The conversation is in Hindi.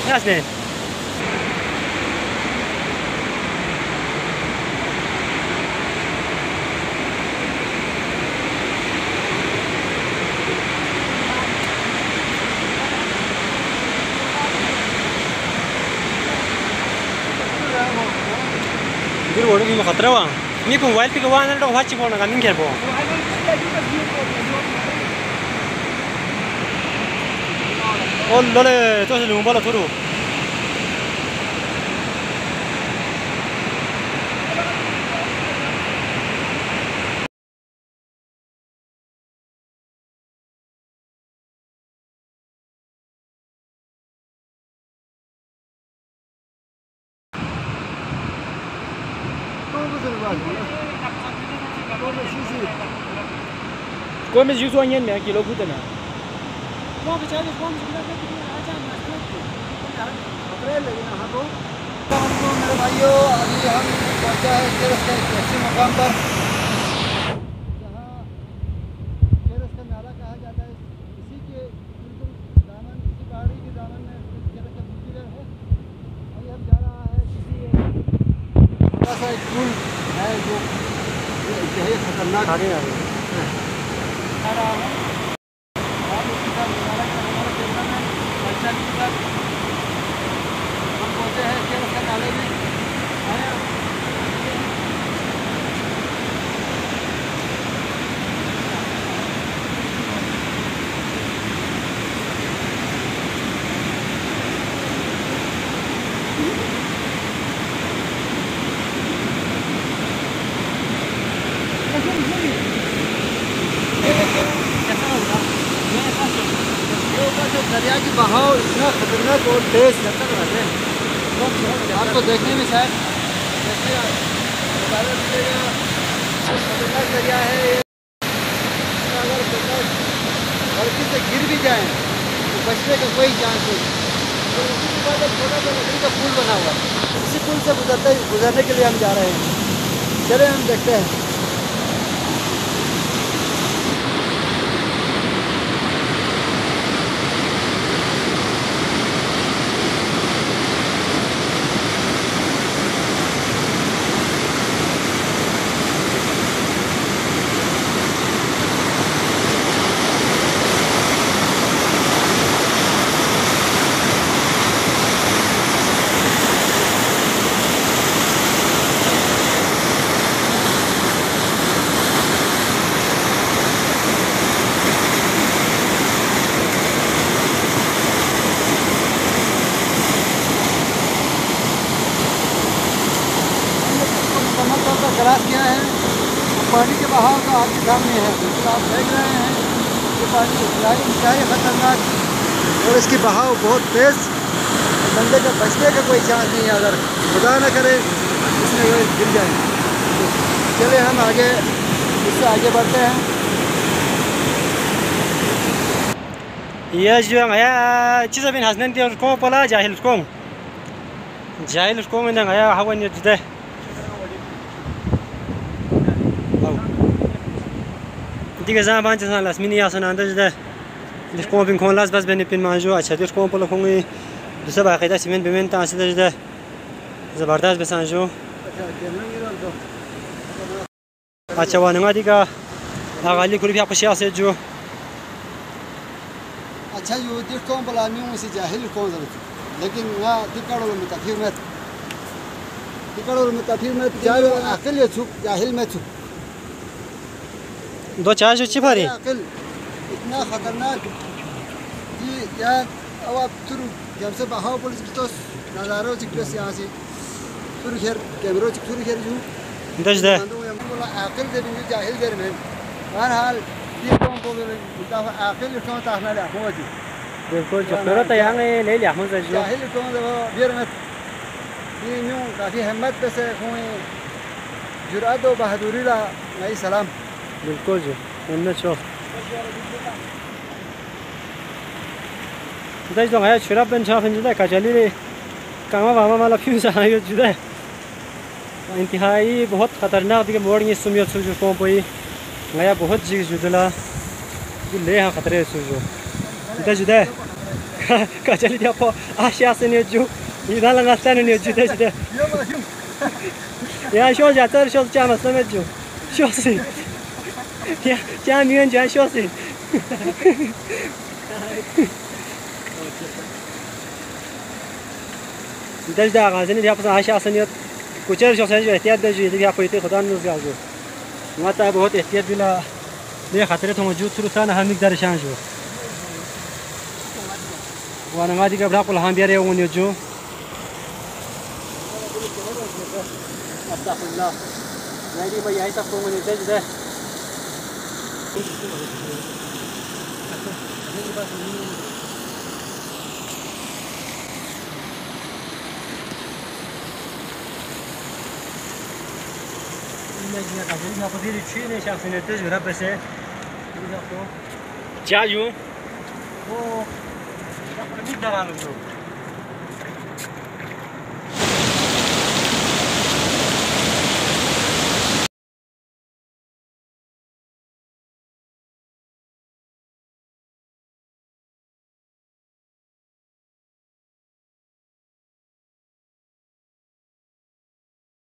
Jasne. Guru orang ini khatra wa. Ini pun mobile pi kawan ada orang cipol nak angin kerbo. Oh lole, tu sebelum bola turu. Kau mesti jual ni ni kilo kuda na. Kau bercakap kau mesti nak pergi aja masuk. April lagi na hapo. हमको मेरे भाइयों अभी हम पहुंचा है केरस के ऐसे मकाम पर जहाँ केरस का नाला कहा जाता है। इसी के बिल्कुल दामन इसी पहाड़ी के दामन में केरस का मंदिर है। अभी हम जा रहा है किसी बड़ा सा एक पुल है जो इंतहाई खतरनाक आ रहा है। आप उसके साथ नाला का हमारा कैमरा मैन अच्छा के साथ हम पहुँचे हैं केरस का नाले में। दरिया की बहाव इतना खतरनाक और तेज लग रहा है। आपको देखने में शायद खतरनाक दरिया है। अगर गलती से गिर भी जाए तो बचने का कोई चांस नहीं। तो उसी के बाद एक छोटा सा लकड़ी का पुल बना हुआ है। इसी पुल से गुजरने के लिए हम जा रहे हैं। चले हम देखते हैं। क्रॉस किया है। पानी के बहाव का आपके सामने है। बिल्कुल आप देख रहे हैं ये पानी इंतहाई खतरनाक और इसकी बहाव बहुत तेज़। बंदे का बचने का कोई चांस नहीं है। अगर खुदा न करे इसमें गिर जाए। तो चले हम आगे इससे आगे बढ़ते हैं। Ya juang ya cisa bin hasnan dia kong pala jahil kong indang ya hawan ya juda. Diga zaman cisa las mini ya sana anda juda. Dis kong bin kong las bas ben pin manjo acha dis kong pala kong दूसरा बाकायदा सीमेंट पेमेंट तासी दे ज़बरदस्त बेसांजो अच्छा वानंगा दिका आगाली कुरी भी आपसे आसे जो अच्छा यो दिख कौन बला न्यू से जाहिल कौन ज़रूरत लेकिन ना दिकाड़ो में तफीर में जाहिल अकल ये छुप जाहिल में छुप दो चार जो चिपारी अकल इतना खतरनाक कि यार अब आप तुरु जब से बहाव पुलिस तो नज़ारों चिकटों यहाँ से तुरु खेर कैमरों चिकटोरु खेर जो दस दे अकल दे भी जाहिल दे रहे हैं बहरहाल ये कौन को भी मुताबिक अकल कौन ताहना ले आखों जी बिल्कुल जो फिर तो यहाँ ले लिया हम जो जाहिल कौन दे वो बियर में ये न्यू काफ़ी हिम्मत पे से कोई जुरात और बहादुरी ला नई सलाम बिल्कुल जो उन्नत शो दस दो है शराब बन छाप जुदा कचली रे कामा वामा माला फ्यूज आयो जुदा इंतहाई बहुत खतरनाक दिखे मोड़ ये सुमियो सुजो कौन पोई नया बहुत चीज़ जुदला जो ले हाँ खतरे सुजो जुदा जुदा Kaçali dia po aşağısını yocu. İdalan aslanı yocu da işte. Ya şu zaten şu çamasını yocu. Şu ya camiyen can şu Daj da gazini dia po aşağısını yocu. Kuchar şu sen jo ihtiyat da jo dia po ite खुदा नूर गाजो. माता बहुत एहतियात बिला ये खतरे तो मौजूद सुरसान हम मिकदार शान जो وانا ما دي قبل اقول هم بيري وني جو استغفر الله نادي ما يعيش تقوم من الدج ده نجي قاعدين ناخذ لي شيء نشاف من الدج وربسه جاجو او يقول مين درانو